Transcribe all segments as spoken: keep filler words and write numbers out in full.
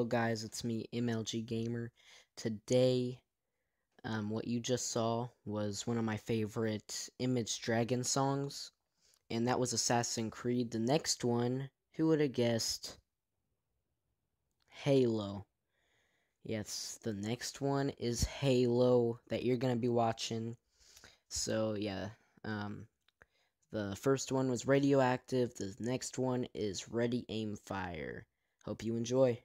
Hello guys, it's me, M L G Gamer. Today, um, what you just saw was one of my favorite Image Dragon songs, and that was Assassin's Creed. The next one, who would have guessed? Halo. Yes, the next one is Halo that you're gonna be watching. So yeah, um, the first one was Radioactive, the next one is Ready, Aim, Fire. Hope you enjoy.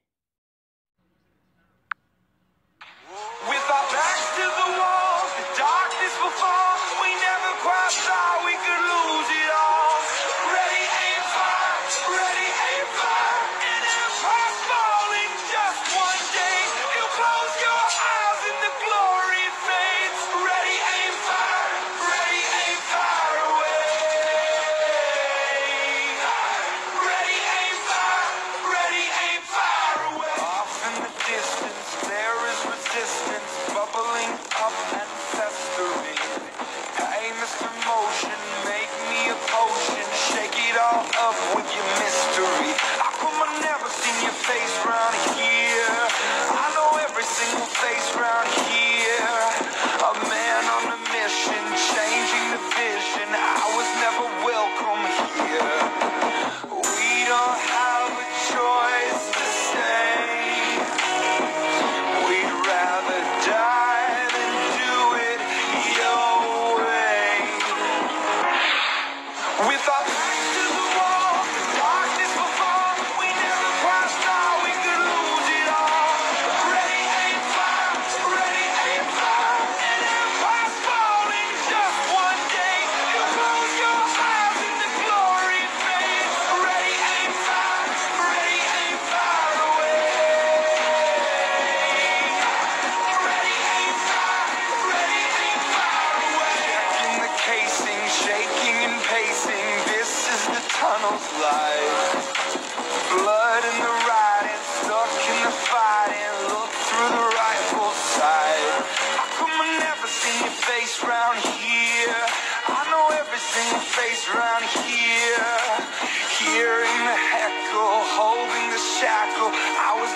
With our backs to the wall, the darkness will fall. We never quite thought we could lose it all. Ready, aim, fire. Ready, aim, fire. An empire's falling just one day. You'll close your eyes and the glory fades. Ready, aim, fire. Ready, aim, fire away. Ready, aim, fire. Ready, aim, fire away. Off in the distance, there is resistance bubbling up and festering. Hey, Mister Motion, make me a potion. Shake it all up with your mystery. How come I never seen your face round here? I know every single face round here. A man on a mission, changing the vision. I was never welcome here. We don't have a choice to say. We'd rather die than do it your way. With our backs to the wall, the darkness will fall. We never quite thought we could lose it all. Ready, aim, fire. Ready, aim, fire. An empire's falling just one day. You close your eyes and the glory fades. Ready, aim, fire. Ready, aim, fire away. Ready, aim, fire. Ready, aim, fire away. In the casing, shaking and pacing. This is the tunnel's life. Blood in the riding, stuck in the fighting. Look through the rifle sight. How come I never seen your face round here? I know every single face round here. Hearing the heckle, holding the shackle. I was